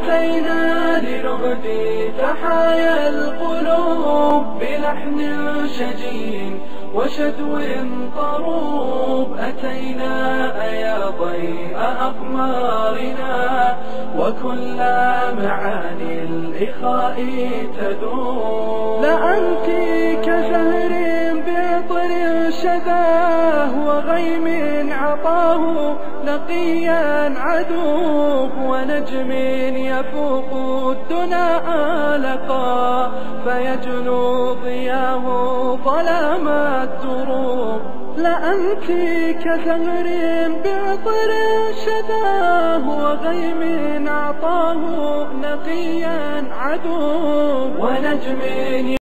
أتينا لنهدي تحايا القلوب بلحن شجين وشدو طروب. أتينا يا ضيء أقمارنا وكل معاني الإخاء تدوم. لأنت كزهر بعطر شذاه وغيم عطاه نقيا عدوه ونجم يفوق الدنا آلقا فيجلو ضياه ظلام الدروب. لأنت كزهر بعطر شذاه وغيم عطاه نقيا عدوه ونجم